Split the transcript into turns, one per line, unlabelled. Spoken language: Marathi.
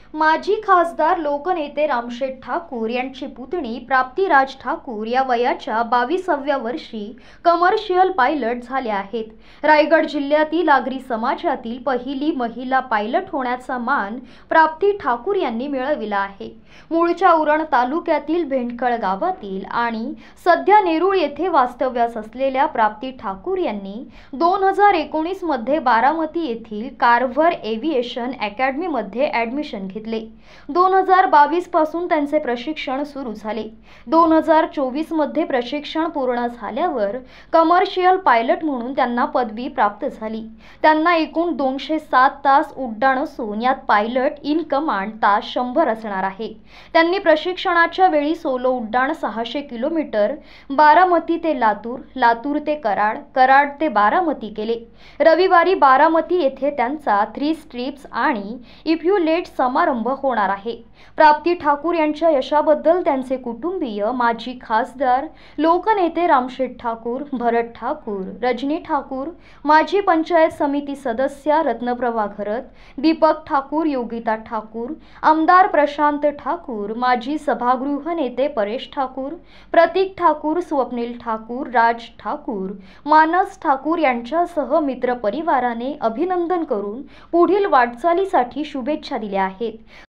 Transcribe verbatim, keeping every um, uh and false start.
माजी खासदार लोकनेते रामशेठ ठाकूर यांची पुतणी प्राप्तिराज ठाकूर या वयाच्या बावीसाव्या वर्षी कमर्शियल पायलट झाल्या आहेत। रायगड जिल्ह्यातील आगरी समाजातील पहिली महिला पायलट होण्याचा मान प्राप्ती ठाकूर यांनी मिळविला आहे। मूळच्या उरण तालुक्यातील भेंडखळ गावातील आणि सध्या नेरूळ येथे वास्तव्यास असलेल्या प्राप्ती ठाकूर यांनी दोन हजार एकोणीस मध्ये बारामती येथील कार्व्हर एव्हिएशन अकॅडमी मध्ये ॲडमिशन घेतले। दोन हजार बावीस पासून त्यांचे प्रशिक्षण सुरू झाले। दोन हजार चोवीस मध्ये प्रशिक्षण पूर्ण झाल्यावर कमर्शियल पायलट म्हणून त्यांना पदवी प्राप्त झाली। त्यांना एकूण दोनशे सात तास उड्डाण असून यात पायलट इन कमांड तास शंभर असणार आहे। त्यांनी प्रशिक्षणाच्या वेळी सोलो उड्डाण सहाशे किलोमीटर बारामती ते लातूर, लातूर ते कराड, कराड ते बारामती केले। रविवारी बारामती येथे त्यांचा थ्री स्ट्रिप्स आणि इफ्युलेट समारंभ होणार आहे। प्राप्ती ठाकूर यांच्या यशाबद्दल त्यांचे कुटुंबीय, माजी खासदार, लोकनेते रामशेठ ठाकूर, भरत ठाकूर, रजनी ठाकूर, माजी पंचायत समिती सदस्य रत्नप्रभा घरत, दीपक ठाकूर, योगिता ठाकूर, आमदार प्रशांत ठाकूर, माजी सभागृह नेते परेश ठाकूर, प्रतीक ठाकूर, स्वप्नील ठाकूर, राज ठाकूर, मानस ठाकूर यांच्यासह मित्र परिवाराने अभिनंदन करून पुढील वाटचालीसाठी शुभेच्छा दिल्या आहेत।